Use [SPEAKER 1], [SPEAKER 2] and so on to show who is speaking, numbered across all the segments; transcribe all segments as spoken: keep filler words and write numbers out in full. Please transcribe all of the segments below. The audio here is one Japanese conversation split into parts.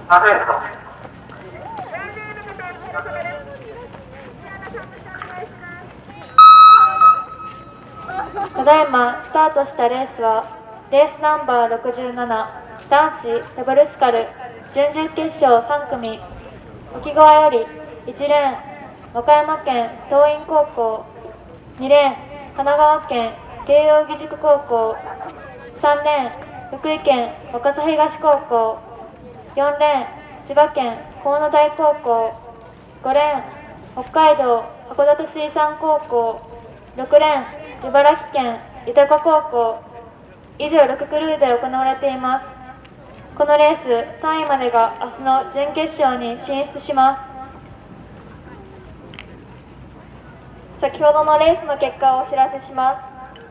[SPEAKER 1] アセント。
[SPEAKER 2] ただいまスタートしたレースは、レースナンバーろくじゅうなな、男子ダブルスカル準々決勝さん組、沖川よりいちレーン、和歌山県桐蔭高校、にレーン、神奈川県慶応義塾高校、さんレーン、福井県若狭東高校、よんレーン、千葉県河野台高校、ごレーン、北海道函館水産高校、ろくレーン、茨城県豊高校、以上ろくクルーで行われています。このレースさんいまでが明日の準決勝に進出します。先ほどのレースの結果をお知らせします。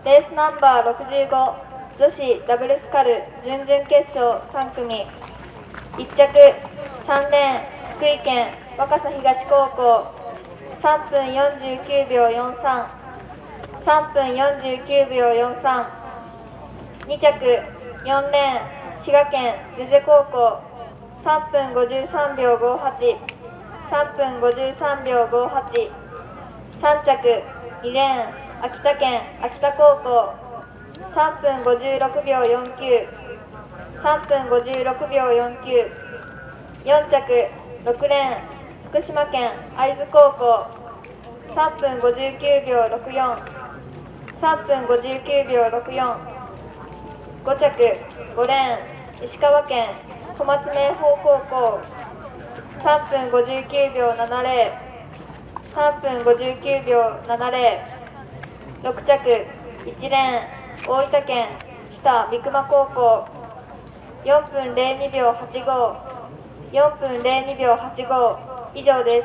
[SPEAKER 2] レースナンバーろくじゅうご、女子ダブルスカル準々決勝さん組、いち着さんレーン、福井県若狭東高校、さんぷんよんじゅうきゅうびょうよんさん、さんぷんよんじゅうきゅうびょうよんさん、に着よんレーン、滋賀県出瀬高校、さんぷんごじゅうさんびょうごはち、さんぷんごじゅうさんびょうごはち、さん着にレーン、秋田県秋田高校、さんぷんごじゅうろくびょうよんきゅう、さんぷんごじゅうろくびょうよんきゅう、よん着ろくレーン、福島県会津高校、さんぷんごじゅうきゅうびょうろくよん、さんぷんごじゅうきゅうびょうろくよん、ご着ごレーン、石川県小松明豊高校、さんぷんごじゅうきゅうびょうななじゅう、さんぷんごじゅうきゅうびょうななじゅう、ろく着いちレーン、大分県北三熊高校、よんぷんぜろにびょうはちご、よんぷんぜろにびょうはちご、以上です。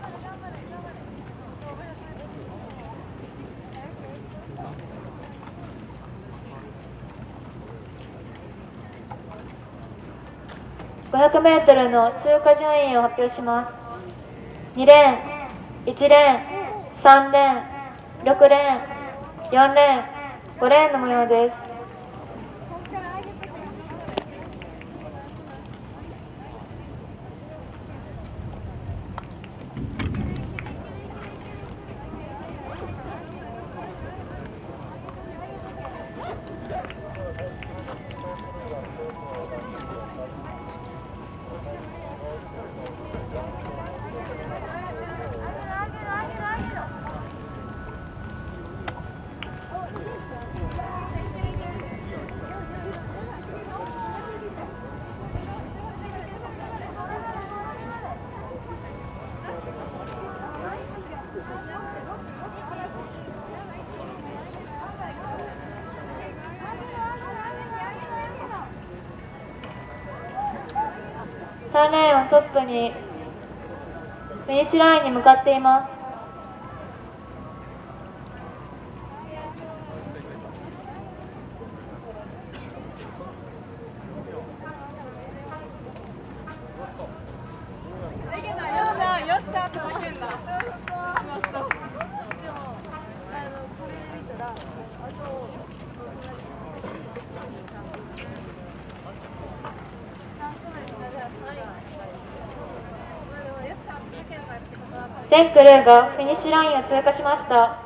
[SPEAKER 2] ごひゃくメートルの通過順位を発表します。にレーン、いちレーン、さんレーン、ろくレーン、よんレーン、ごレーンの模様です。さんレーンをトップにフィニッシュラインに向かっています。全クルーがフィニッシュラインを通過しました。